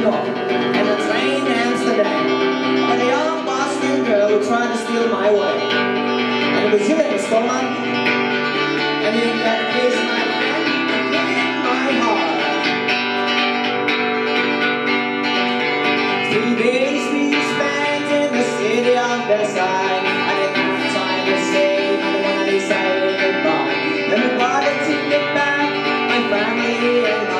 York, and the train ends today. But a young Bosnian girl who tried to steal my way. And the Brazilian stole my heart. And in that case, my friend, it hit my heart. 3 days we spent in the city of Versailles. I didn't have time to say, I didn't want to say goodbye. Then we bought a ticket back, my family and I.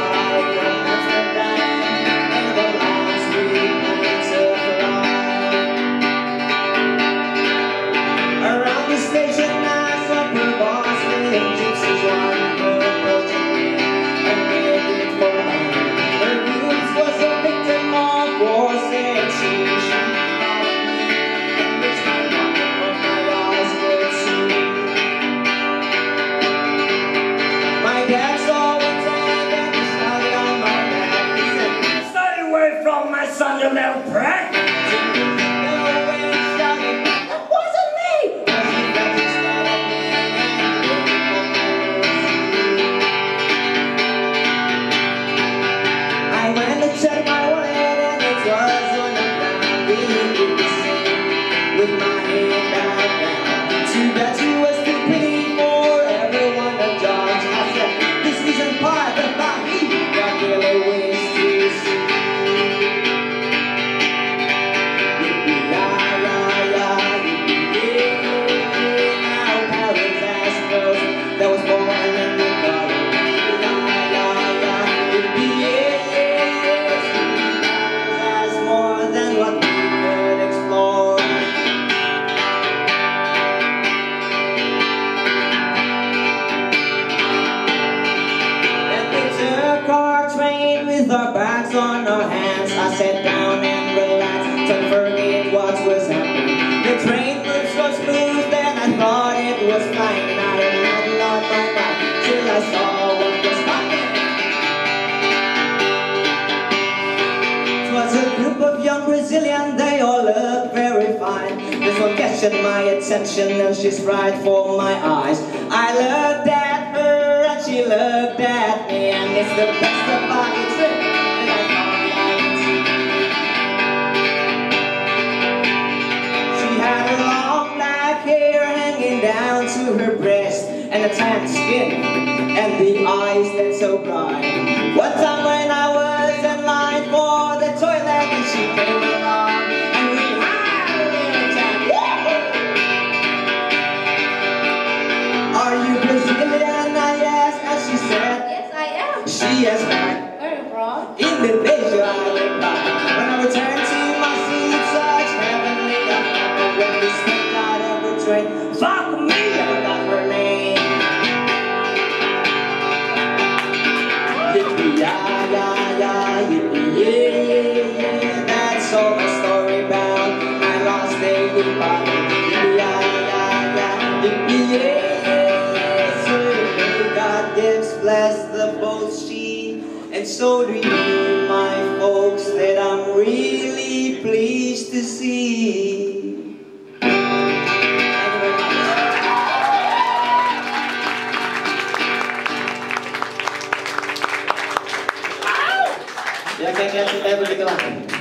From my son, you little prick! That wasn't me! I went to check my wallet and it was on the ground. With my head back down. Too bad she was too pretty for everyone to judge. I said, this isn't part about me. I really wish to see. That was born in the garden. That's more than what we could explore. Then we took our train with our bags on our hands. I sat down and relaxed to forget what was happening. The train moved so smooth that I thought it was flying. And I till I saw what was happening. It was a group of young Brazilians, they all looked very fine. This one captured my attention and she's right for my eyes. I looked at her and she looked at me, and it's the best about the trip that I thought I would see. She had her long black hair hanging down to her breast, and a tan skin, and the eyes that so bright. One time when I was in line for the toilet, and she came along, and we had a little chat. Are you Brazilian? I asked, and she said, yes, I am. She asked back, Where are you from? Indonesia, I replied. When I returned to my seat, such heavenly affair, when we stepped out of the train, fuck me, I forgot her name. That's all my story about my lost day goodbye. So God gives, bless the both she, and so do you, my folks, that I'm really pleased to see. Ya kayak kita begitu lah.